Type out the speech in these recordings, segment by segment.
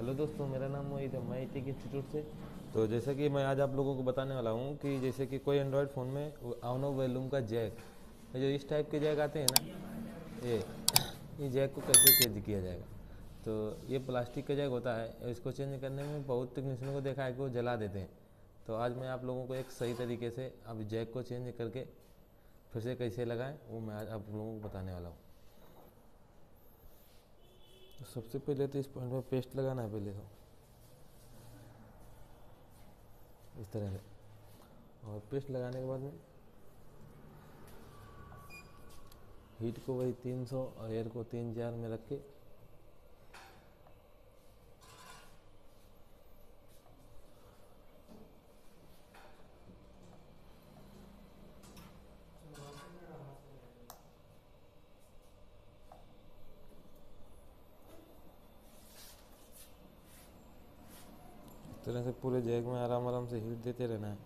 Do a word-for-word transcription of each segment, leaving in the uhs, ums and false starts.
Hello दोस्तों, मेरा नाम मोहित है। मैं आई टी के इंस्टीट्यूट से। तो जैसा कि मैं आज आप लोगों को बताने वाला हूँ कि जैसे कि कोई एंड्रॉयड फ़ोन में आउनो वॉल्यूम का जैक, जो इस टाइप के जैक आते हैं ना, ये ये जैक को कैसे चेंज किया जाएगा। तो ये प्लास्टिक का जैक होता है, इसको चेंज करने में बहुत टेक्नीशियनों को देखा है कि वो जला देते हैं। तो आज मैं आप लोगों को एक सही तरीके से अब जैक को चेंज करके फिर से कैसे लगाएं, वो मैं आज आप लोगों को बताने वाला हूँ। तो सबसे पहले तो इस पॉइंट में पेस्ट लगाना है। पहले तो इस तरह से, और पेस्ट लगाने के बाद में हीट को वही तीन सौ और एयर को तीन जार में रख के इस तरह से पूरे जैक में आराम आराम से हीट देते रहना है।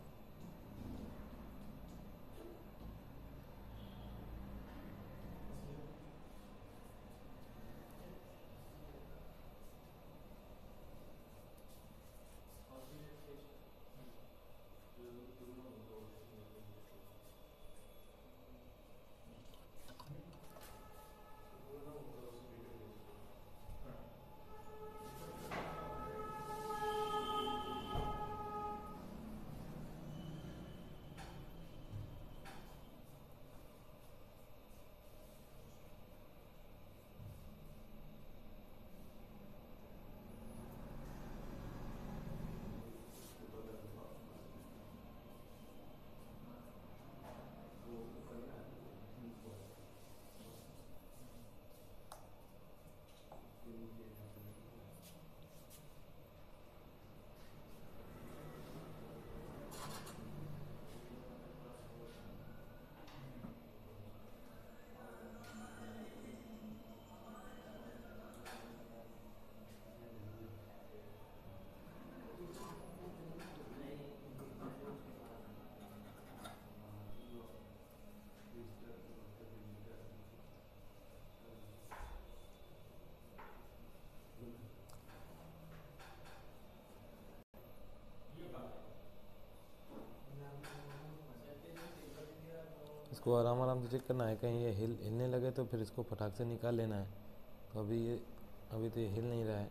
इसको आराम आराम से चेक करना है, कहीं ये हिल हिलने लगे तो फिर इसको फटाक से निकाल लेना है। तो अभी ये अभी तो ये हिल नहीं रहा है।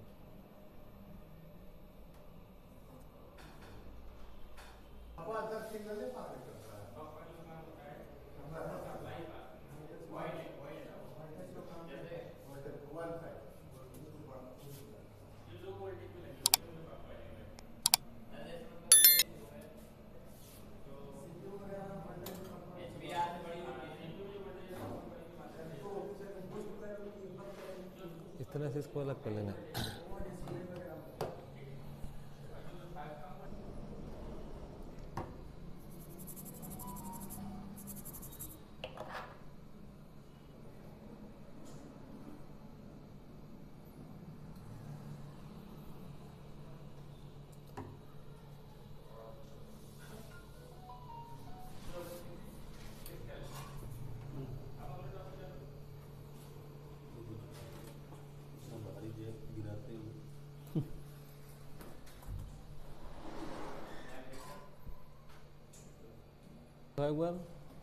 इस तरह से इसको अलग कर लेना है। तो एक बार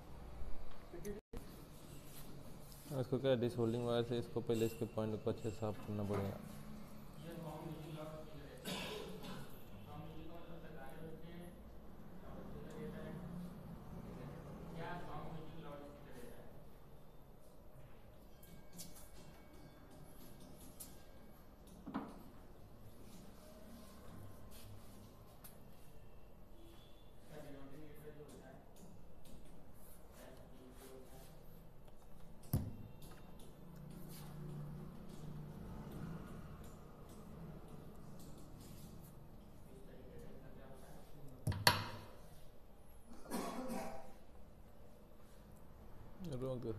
इसको क्या डिस होल्डिंग वायर से इसको पहले इसके पॉइंट को अच्छे से साफ करना पड़ेगा। रोक दो।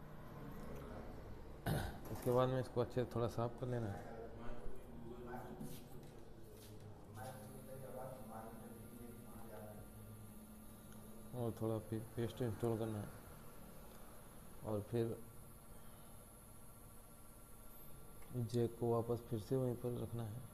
इसके बाद में इसको अच्छे से थोड़ा साफ कर लेना है। और थोड़ा फिर पेस्ट इंस्टॉल करना है और फिर जैक को वापस फिर से वहीं पर रखना है।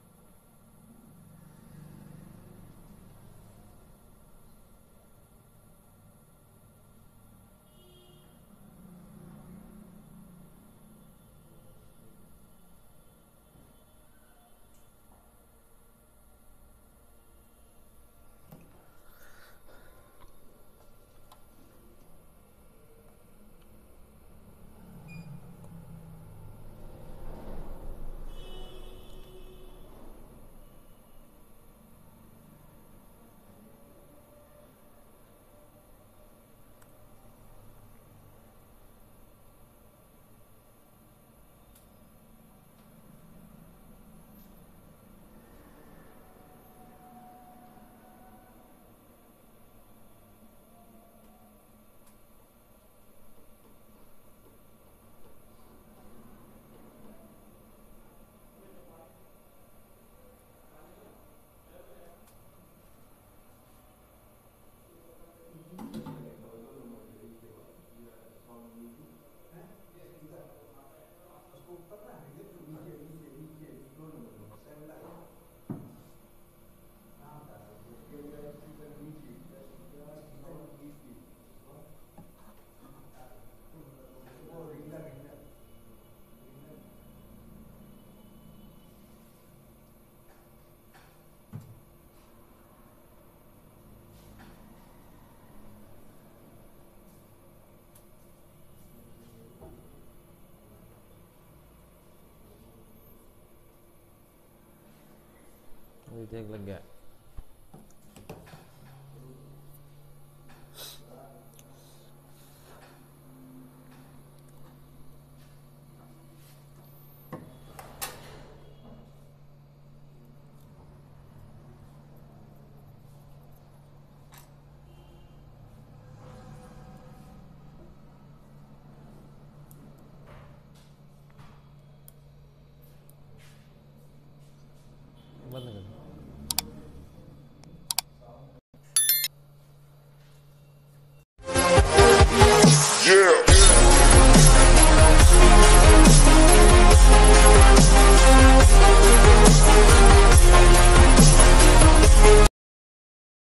अभी देख लग गया।